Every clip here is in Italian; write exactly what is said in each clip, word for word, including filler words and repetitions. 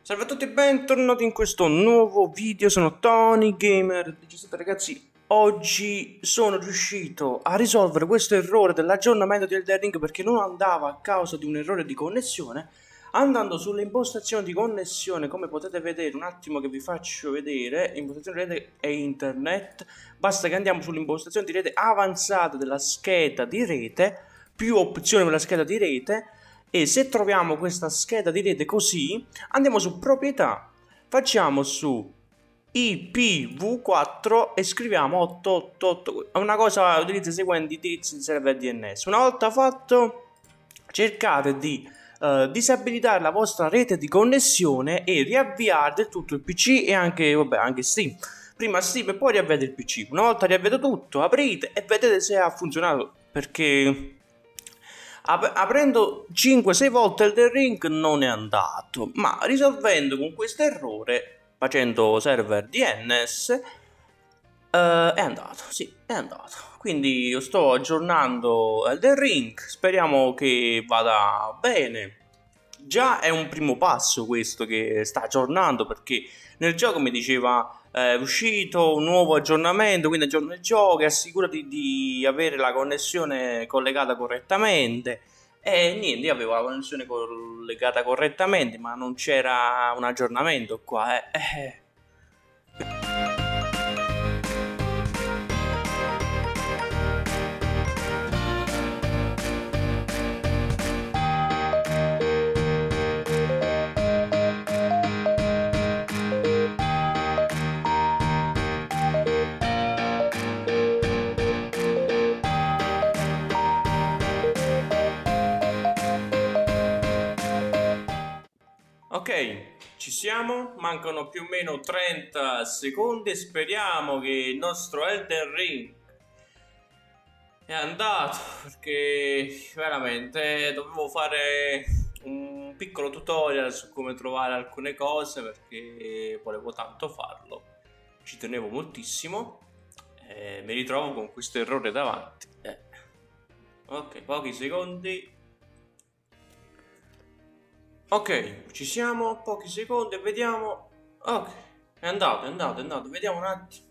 Salve a tutti e bentornati in questo nuovo video, sono Tony Gamer diciassette. Ragazzi, oggi sono riuscito a risolvere questo errore dell'aggiornamento di Elden Ring perché non andava a causa di un errore di connessione. Andando sulle impostazioni di connessione, come potete vedere, un attimo che vi faccio vedere, impostazione rete e internet, basta che andiamo sull'impostazione di rete avanzata della scheda di rete, più opzioni per la scheda di rete. E se troviamo questa scheda di rete così, andiamo su proprietà, facciamo su I P v quattro e scriviamo ottocentottantotto, una cosa, utilizza i seguenti indirizzi di server D N S. Una volta fatto, cercate di uh, disabilitare la vostra rete di connessione e riavviare del tutto il P C e anche, vabbè, anche Steam. Prima Steam e poi riavviate il P C. Una volta riavviato tutto, aprite e vedete se ha funzionato, perché Ap aprendo cinque sei volte Elden Ring non è andato, ma risolvendo con questo errore, facendo server D N S, uh, è andato, sì, è andato. Quindi io sto aggiornando Elden Ring, speriamo che vada bene. Già è un primo passo questo che sta aggiornando, perché nel gioco mi diceva è uscito un nuovo aggiornamento, quindi aggiorna il gioco e assicurati di avere la connessione collegata correttamente. E niente, io avevo la connessione collegata correttamente, ma non c'era un aggiornamento qua, eh. eh. Ok, ci siamo, mancano più o meno trenta secondi e speriamo che il nostro Elden Ring è andato, perché veramente dovevo fare un piccolo tutorial su come trovare alcune cose, perché volevo tanto farlo, ci tenevo moltissimo e mi ritrovo con questo errore davanti. eh. Ok, pochi secondi. Ok, ci siamo, pochi secondi e vediamo. Ok, è andato, è andato, è andato, vediamo un attimo.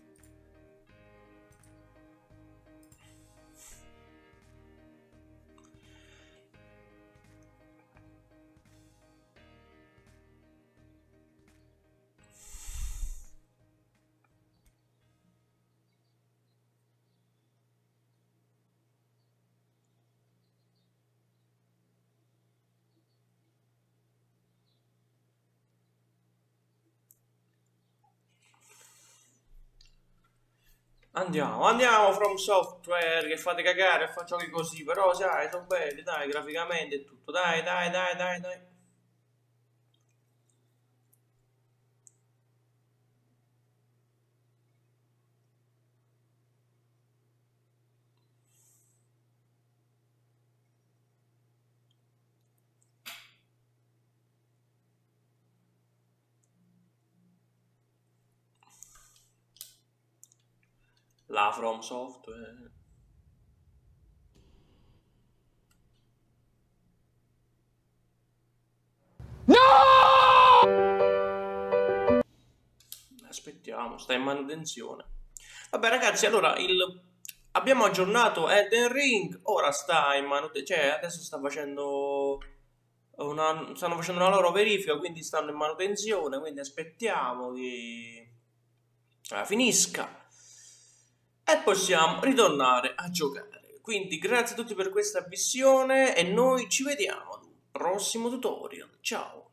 Andiamo, andiamo From Software, che fate cagare e fa giochi così, però sai, sono belli, dai, graficamente e tutto, dai, dai, dai, dai, dai. La From Software. No! Aspettiamo, sta in manutenzione. Vabbè ragazzi, allora il... abbiamo aggiornato Elden Ring, ora sta in manutenzione, cioè adesso sta facendo una... stanno facendo una loro verifica, quindi stanno in manutenzione, quindi aspettiamo che uh, finisca e possiamo ritornare a giocare. Quindi grazie a tutti per questa visione e noi ci vediamo ad un prossimo tutorial. Ciao!